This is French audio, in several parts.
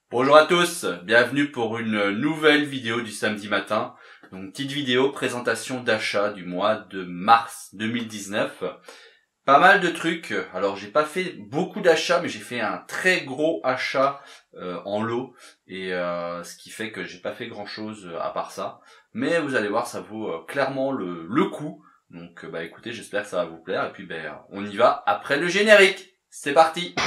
Bonjour à tous, bienvenue pour une nouvelle vidéo du samedi matin. Donc petite vidéo présentation d'achat du mois de mars 2019. Pas mal de trucs. Alors j'ai pas fait beaucoup d'achats, mais j'ai fait un très gros achat en lot et ce qui fait que j'ai pas fait grand chose à part ça. Mais vous allez voir, ça vaut clairement le coup. Donc écoutez, j'espère que ça va vous plaire et puis on y va après le générique. C'est parti.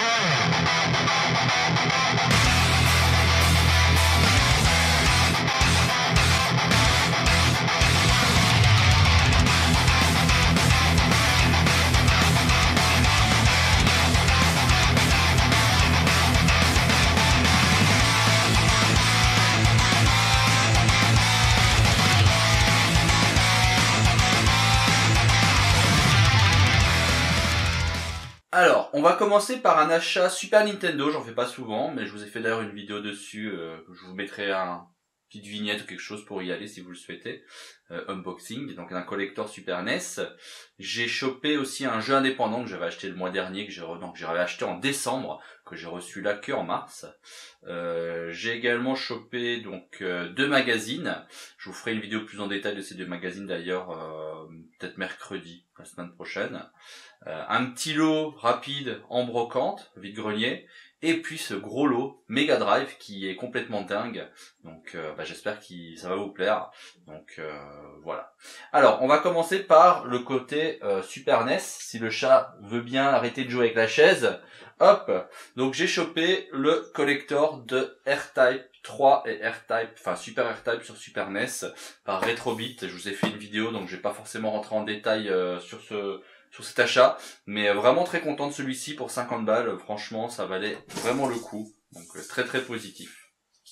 Alors, on va commencer par un achat Super Nintendo, j'en fais pas souvent, mais je vous ai fait d'ailleurs une vidéo dessus, je vous mettrai un petite vignette ou quelque chose pour y aller si vous le souhaitez, unboxing, donc un collector Super NES. J'ai chopé aussi un jeu indépendant que j'avais acheté le mois dernier, que j'avais acheté en décembre, que j'ai reçu là que en mars. J'ai également chopé donc deux magazines. Je vous ferai une vidéo plus en détail de ces deux magazines d'ailleurs, peut-être mercredi, la semaine prochaine. Un petit lot rapide en brocante, vide-grenier, et puis ce gros lot Mega Drive qui est complètement dingue. Donc j'espère que ça va vous plaire. Donc voilà. Alors on va commencer par le côté Super NES, si le chat veut bien arrêter de jouer avec la chaise. Hop. Donc j'ai chopé le collector de R-Type 3 et R-Type, enfin Super R-Type sur Super NES par Retrobit. Je vous ai fait une vidéo, donc je vais pas forcément rentrer en détail sur cet achat, mais vraiment très content de celui-ci pour 50 balles, franchement ça valait vraiment le coup, donc très très positif.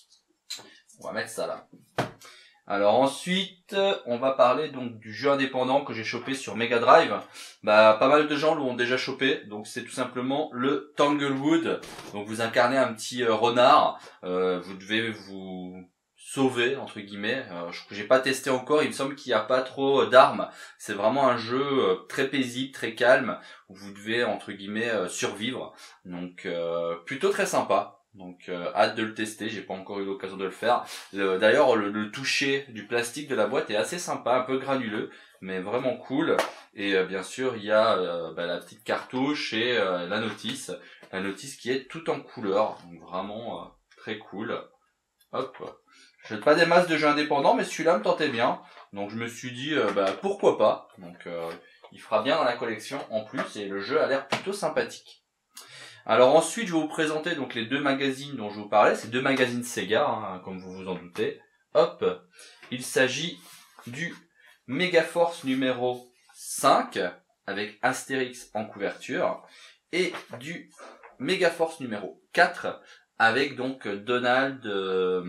On va mettre ça là. Alors ensuite, on va parler donc du jeu indépendant que j'ai chopé sur Mega Drive. Pas mal de gens l'ont déjà chopé, donc c'est tout simplement le Tanglewood. Donc vous incarnez un petit renard, vous devez vous sauver entre guillemets. J'ai pas testé encore, il me semble qu'il n'y a pas trop d'armes. C'est vraiment un jeu très paisible, très calme, où vous devez entre guillemets survivre. Donc plutôt très sympa. Donc hâte de le tester, j'ai pas encore eu l'occasion de le faire. D'ailleurs le toucher du plastique de la boîte est assez sympa, un peu granuleux, mais vraiment cool. Et bien sûr il y a la petite cartouche et la notice qui est tout en couleur, donc vraiment très cool. Hop. Je n'ai pas des masses de jeux indépendants, mais celui-là me tentait bien, donc je me suis dit pourquoi pas. Donc il fera bien dans la collection en plus, et le jeu a l'air plutôt sympathique. Alors ensuite, je vais vous présenter donc les deux magazines dont je vous parlais, ces deux magazines Sega, hein, comme vous vous en doutez. Hop, il s'agit du Megaforce numéro 5 avec Astérix en couverture et du Megaforce numéro 4 avec donc Donald de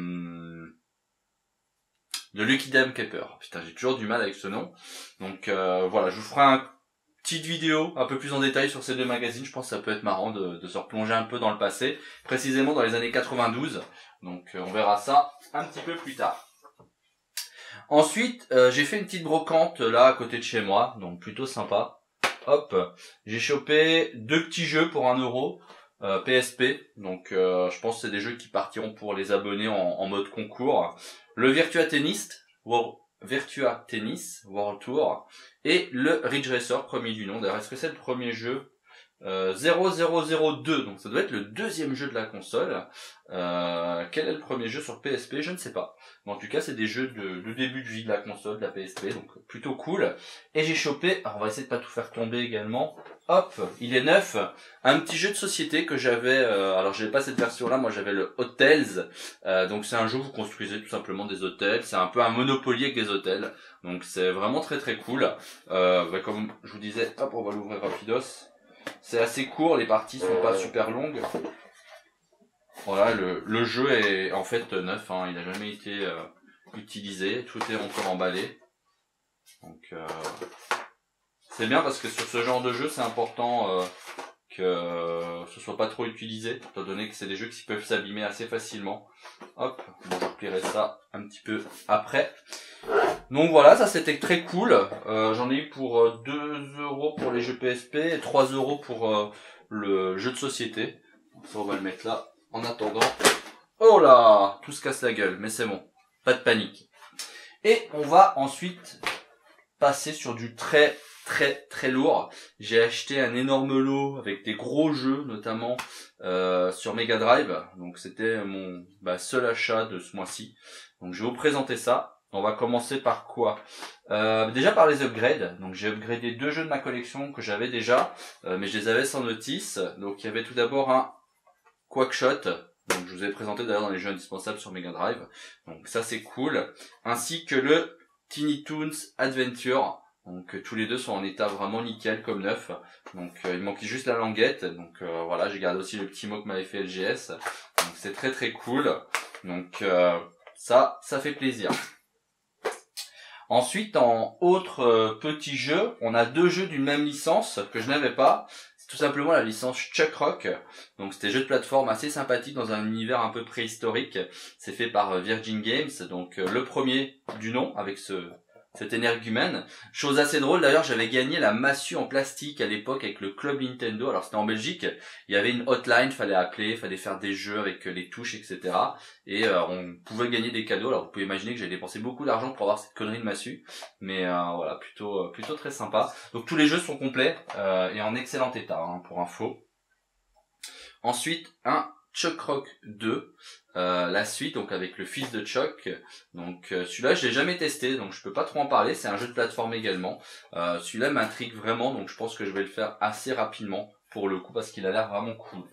Lucky Dame Caper. Putain, j'ai toujours du mal avec ce nom. Donc voilà, je vous ferai une petite vidéo un peu plus en détail sur ces deux magazines. Je pense que ça peut être marrant de se replonger un peu dans le passé, précisément dans les années 92. Donc on verra ça un petit peu plus tard. Ensuite, j'ai fait une petite brocante là à côté de chez moi, donc plutôt sympa. Hop, j'ai chopé deux petits jeux pour 1 euro. PSP, donc je pense que c'est des jeux qui partiront pour les abonnés en mode concours. Le Virtua Tennis World Tour et le Ridge Racer, premier du nom. D'ailleurs, est-ce que c'est le premier jeu 0002, donc ça doit être le deuxième jeu de la console. Quel est le premier jeu sur PSP? Je ne sais pas. Mais en tout cas, c'est des jeux de début de vie de la console, de la PSP, donc plutôt cool. Et j'ai chopé, alors on va essayer de pas tout faire tomber également. Hop, il est neuf. Un petit jeu de société que j'avais, alors j'avais pas cette version-là, moi j'avais le Hotels. Donc c'est un jeu où vous construisez tout simplement des hôtels. C'est un peu un Monopoly avec des hôtels. Donc c'est vraiment très très cool. Comme je vous disais, hop, on va l'ouvrir rapidos. C'est assez court, les parties sont pas super longues. Voilà, le jeu est en fait neuf, hein, il n'a jamais été utilisé, tout est encore emballé. Donc c'est bien parce que sur ce genre de jeu, c'est important que ce soit pas trop utilisé, étant donné que c'est des jeux qui peuvent s'abîmer assez facilement. Hop, bon, je replierai ça un petit peu après. Donc voilà, ça c'était très cool. J'en ai eu pour 2 euros pour les jeux PSP et 3 euros pour le jeu de société. Ça on va le mettre là en attendant Oh là, tout se casse la gueule, mais c'est bon, pas de panique. Et on va ensuite passer sur du très lourd. J'ai acheté un énorme lot avec des gros jeux, notamment sur Mega Drive. Donc c'était mon seul achat de ce mois-ci. Donc je vais vous présenter ça. On va commencer par quoi? Déjà par les upgrades. Donc j'ai upgradé 2 jeux de ma collection que j'avais déjà, mais je les avais sans notice. Donc il y avait tout d'abord un Quackshot. Donc je vous ai présenté d'ailleurs dans les jeux indispensables sur Mega Drive. Donc ça c'est cool. Ainsi que le Tiny Toons Adventure. Donc tous les deux sont en état vraiment nickel comme neuf. Donc il manquait juste la languette. Donc voilà, j'ai gardé aussi le petit mot que m'avait fait LGS. Donc c'est très cool. Donc ça fait plaisir. Ensuite, en autre petit jeu, on a 2 jeux d'une même licence que je n'avais pas. C'est tout simplement la licence Chuck Rock. Donc c'était jeu de plateforme assez sympathique dans un univers un peu préhistorique. C'est fait par Virgin Games. Donc le premier du nom avec cet énergumène. Chose assez drôle d'ailleurs, j'avais gagné la massue en plastique à l'époque avec le club Nintendo. Alors c'était en Belgique, il y avait une hotline, fallait appeler, fallait faire des jeux avec les touches, etc. Et on pouvait gagner des cadeaux. Alors vous pouvez imaginer que j'ai dépensé beaucoup d'argent pour avoir cette connerie de massue. Mais voilà, plutôt très sympa. Donc tous les jeux sont complets et en excellent état, hein, pour info. Ensuite, un Chuck Rock 2, la suite, donc avec le fils de Chuck. Donc celui-là je l'ai jamais testé, donc je peux pas trop en parler. C'est un jeu de plateforme également. Celui-là m'intrigue vraiment, donc je pense que je vais le faire assez rapidement pour le coup parce qu'il a l'air vraiment cool.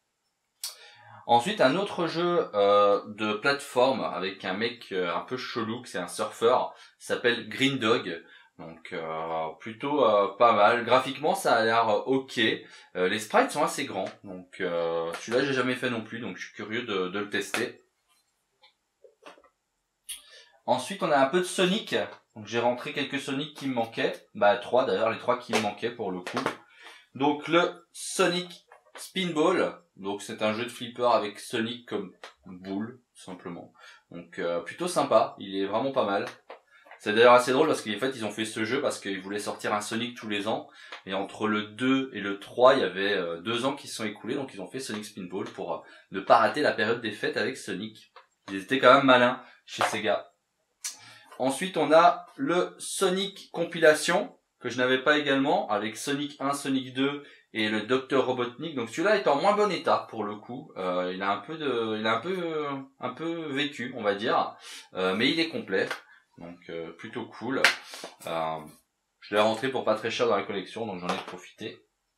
Ensuite, un autre jeu de plateforme avec un mec un peu chelou, c'est un surfeur, s'appelle Green Dog. Donc plutôt pas mal. Graphiquement ça a l'air ok. Les sprites sont assez grands. Donc celui-là j'ai jamais fait non plus, donc je suis curieux de le tester. Ensuite on a un peu de Sonic. Donc j'ai rentré quelques Sonic qui me manquaient. 3 d'ailleurs, les 3 qui me manquaient pour le coup. Donc le Sonic Spinball. Donc c'est un jeu de flipper avec Sonic comme boule, tout simplement. Donc plutôt sympa, il est vraiment pas mal. C'est d'ailleurs assez drôle parce qu'en fait ils ont fait ce jeu parce qu'ils voulaient sortir un Sonic tous les ans. Et entre le 2 et le 3, il y avait 2 ans qui se sont écoulés. Donc ils ont fait Sonic Spinball pour ne pas rater la période des fêtes avec Sonic. Ils étaient quand même malins chez Sega. Ensuite on a le Sonic Compilation que je n'avais pas également, avec Sonic 1, Sonic 2 et le Dr Robotnik. Donc celui-là est en moins bon état pour le coup. Il a un peu vécu, on va dire, mais il est complet. Donc plutôt cool. Je l'ai rentré pour pas très cher dans la collection, donc j'en ai profité.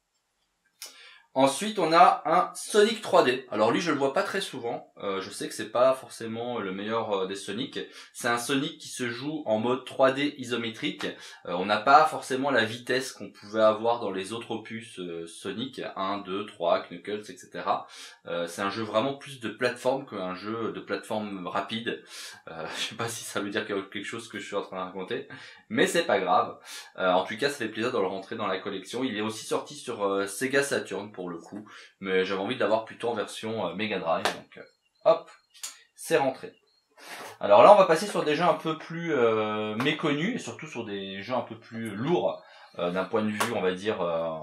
Ensuite, on a un Sonic 3D. Alors lui, je le vois pas très souvent. Je sais que c'est pas forcément le meilleur des Sonic. C'est un Sonic qui se joue en mode 3D isométrique. On n'a pas forcément la vitesse qu'on pouvait avoir dans les autres opus Sonic 1, 2, 3, Knuckles, etc. C'est un jeu vraiment plus de plateforme qu'un jeu de plateforme rapide. Je sais pas si ça veut dire quelque chose que je suis en train de raconter, mais c'est pas grave. En tout cas, ça fait plaisir de le rentrer dans la collection. Il est aussi sorti sur Sega Saturn pour le coup, mais j'avais envie de l'avoir plutôt en version Mega Drive, donc hop, c'est rentré. Alors là on va passer sur des jeux un peu plus méconnus et surtout sur des jeux un peu plus lourds d'un point de vue on va dire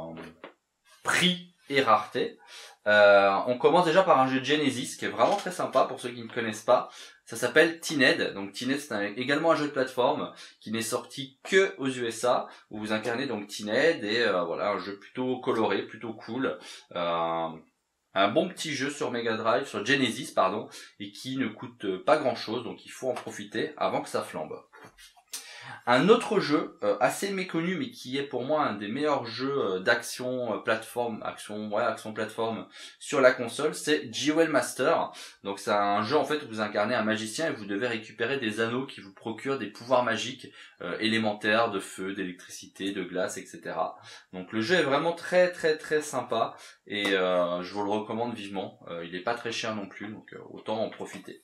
prix et rareté. On commence déjà par un jeu de Genesis qui est vraiment très sympa pour ceux qui ne connaissent pas. Ça s'appelle T-Ned. Donc T-Ned c'est également un jeu de plateforme qui n'est sorti que aux USA où vous incarnez donc T-Ned et voilà un jeu plutôt coloré, plutôt cool. Un bon petit jeu sur Mega Drive, sur Genesis pardon, et qui ne coûte pas grand chose, donc il faut en profiter avant que ça flambe. Un autre jeu assez méconnu mais qui est pour moi un des meilleurs jeux d'action plateforme, action plateforme sur la console, c'est Jewel Master. Donc c'est un jeu en fait où vous incarnez un magicien et vous devez récupérer des anneaux qui vous procurent des pouvoirs magiques élémentaires de feu, d'électricité, de glace, etc. Donc le jeu est vraiment très sympa et je vous le recommande vivement. Il est pas très cher non plus, donc autant en profiter.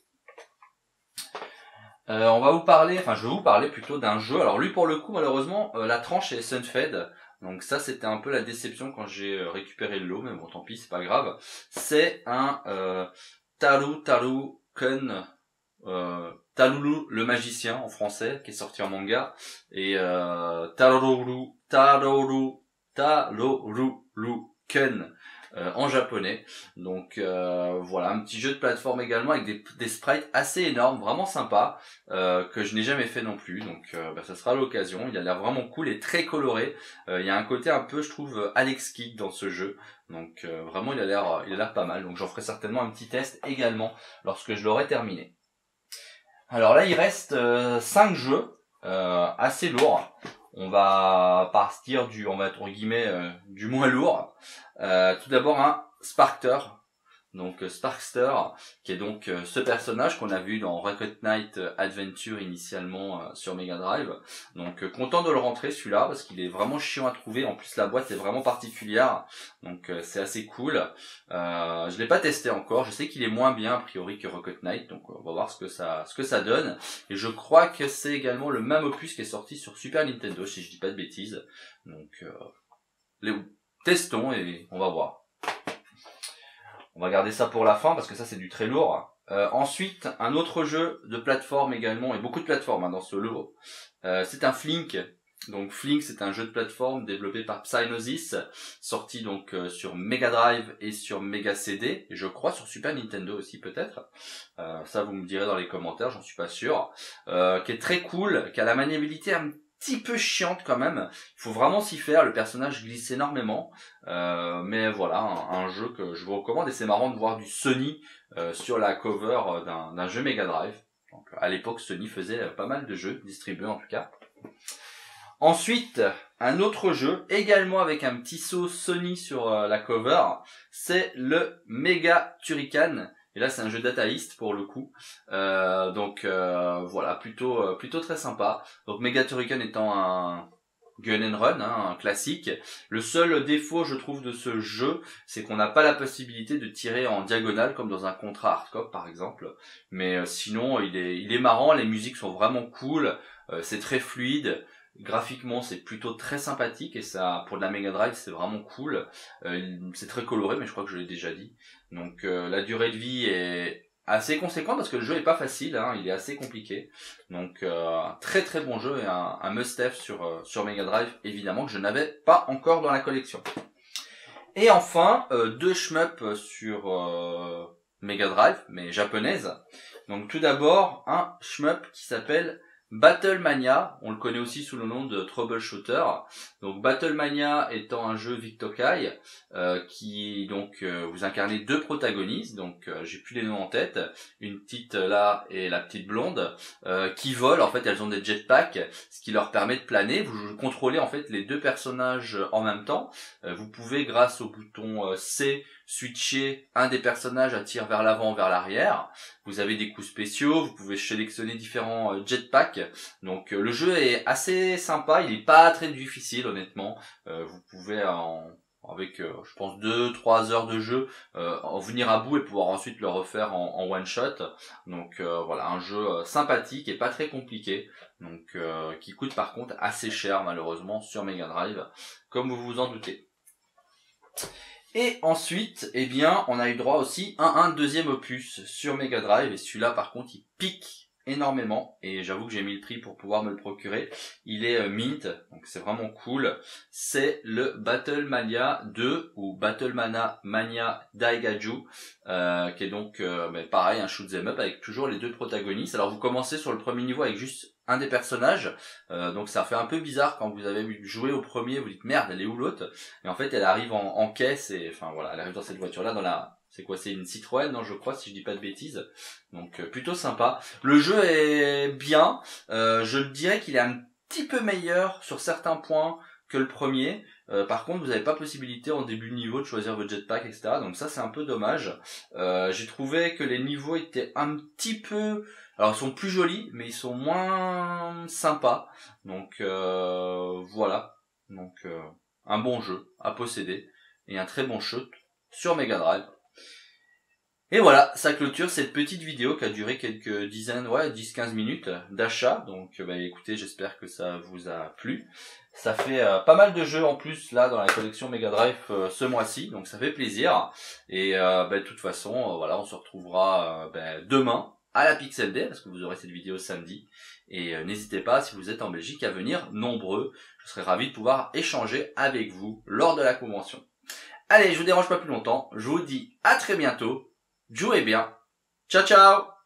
Je vais vous parler plutôt d'un jeu. Alors lui pour le coup malheureusement la tranche est sunfed. Donc ça c'était un peu la déception quand j'ai récupéré le lot, mais bon tant pis c'est pas grave. C'est un Taru-Taru-kun, Talulu le magicien en français qui est sorti en manga et Taroru Kun en japonais. Donc voilà, un petit jeu de plateforme également avec des sprites assez énormes, vraiment sympa, que je n'ai jamais fait non plus. Donc ça sera l'occasion. Il a l'air vraiment cool et très coloré. Il y a un côté un peu, je trouve, Alex Kidd dans ce jeu. Donc vraiment il a l'air pas mal. Donc j'en ferai certainement un petit test également lorsque je l'aurai terminé. Alors là il reste 5 jeux assez lourds. On va partir on va être entre guillemets du moins lourd. Tout d'abord un Sparkster. Donc Sparkster, qui est donc ce personnage qu'on a vu dans Rocket Knight Adventure initialement sur Mega Drive. Donc content de le rentrer celui-là parce qu'il est vraiment chiant à trouver. En plus la boîte est vraiment particulière, donc c'est assez cool. Je l'ai pas testé encore. Je sais qu'il est moins bien a priori que Rocket Knight, donc on va voir ce que ça donne. Et je crois que c'est également le même opus qui est sorti sur Super Nintendo, si je dis pas de bêtises. Donc testons et on va voir. On va garder ça pour la fin parce que ça c'est du très lourd. Ensuite, un autre jeu de plateforme également, et beaucoup de plateformes dans ce lot. C'est un Flink. Donc Flink, c'est un jeu de plateforme développé par Psygnosis, sorti donc sur Mega Drive et sur Mega CD, et je crois sur Super Nintendo aussi peut-être. Ça vous me direz dans les commentaires, j'en suis pas sûr. Qui est très cool, qui a la maniabilité un petit peu chiante quand même. Il faut vraiment s'y faire, le personnage glisse énormément. Mais voilà, un jeu que je vous recommande, et c'est marrant de voir du Sony sur la cover d'un jeu Mega Drive. Donc, à l'époque, Sony faisait pas mal de jeux, distribués en tout cas. Ensuite, un autre jeu, également avec un petit saut Sony sur la cover, c'est le Mega Turrican. Et là, c'est un jeu dataïste pour le coup. Donc voilà, plutôt très sympa. Donc Mega Turrican étant un gun and run, un classique. Le seul défaut, je trouve, de ce jeu, c'est qu'on n'a pas la possibilité de tirer en diagonale comme dans un Contra Hardcore par exemple. Mais sinon, il est marrant. Les musiques sont vraiment cool. C'est très fluide. Graphiquement, c'est plutôt très sympathique et ça, pour de la Mega Drive, c'est vraiment cool. C'est très coloré, mais je crois que je l'ai déjà dit. Donc la durée de vie est assez conséquente parce que le jeu est pas facile, il est assez compliqué. Donc très très bon jeu et un must-have sur Mega Drive, évidemment, que je n'avais pas encore dans la collection. Et enfin, deux shmups sur Mega Drive, mais japonaise. Donc tout d'abord, un shmup qui s'appelle Battlemania, on le connaît aussi sous le nom de Troubleshooter. Donc Battlemania étant un jeu Victokai qui donc vous incarnez deux protagonistes, donc j'ai plus les noms en tête, une petite là et la petite blonde qui volent. En fait, elles ont des jetpacks, ce qui leur permet de planer. Vous contrôlez en fait les deux personnages en même temps. Vous pouvez grâce au bouton C switcher un des personnages à tir vers l'avant ou vers l'arrière. Vous avez des coups spéciaux, vous pouvez sélectionner différents jetpacks. Donc le jeu est assez sympa, il est pas très difficile honnêtement. Vous pouvez avec je pense 2-3 heures de jeu en venir à bout et pouvoir ensuite le refaire en one shot. Donc voilà, un jeu sympathique et pas très compliqué. Donc qui coûte par contre assez cher malheureusement sur Mega Drive, comme vous vous en doutez. Et ensuite, eh bien, on a eu droit aussi à un deuxième opus sur Mega Drive, et celui-là par contre il pique énormément, et j'avoue que j'ai mis le prix pour pouvoir me le procurer. Il est mint, donc c'est vraiment cool. C'est le Battlemania 2 ou Battlemania Daigaju, qui est donc pareil, un shoot'em up avec toujours les deux protagonistes. Alors vous commencez sur le premier niveau avec juste un des personnages, donc ça fait un peu bizarre quand vous avez joué au premier, vous dites merde, elle est où l'autre? Et en fait elle arrive en caisse, et enfin voilà, elle arrive dans cette voiture là, dans la, c'est quoi, c'est une Citroën, non je crois, si je dis pas de bêtises. Donc plutôt sympa. Le jeu est bien, je dirais qu'il est un petit peu meilleur sur certains points que le premier. Par contre, vous n'avez pas possibilité en début de niveau de choisir votre jetpack, etc. Donc ça, c'est un peu dommage. J'ai trouvé que les niveaux étaient un petit peu... Alors, ils sont plus jolis, mais ils sont moins sympas. Donc voilà. Donc un bon jeu à posséder et un très bon shoot sur Mega Drive. Et voilà, ça clôture cette petite vidéo qui a duré quelques dizaines, 10-15 minutes d'achat. Donc écoutez, j'espère que ça vous a plu. Ça fait pas mal de jeux en plus là dans la collection Mega Drive ce mois-ci, donc ça fait plaisir. Et de toute façon, voilà, on se retrouvera demain à la Pixel Day, parce que vous aurez cette vidéo samedi. Et n'hésitez pas, si vous êtes en Belgique, à venir nombreux. Je serai ravi de pouvoir échanger avec vous lors de la convention. Allez, je vous dérange pas plus longtemps. Je vous dis à très bientôt. Jouez bien. Ciao ciao.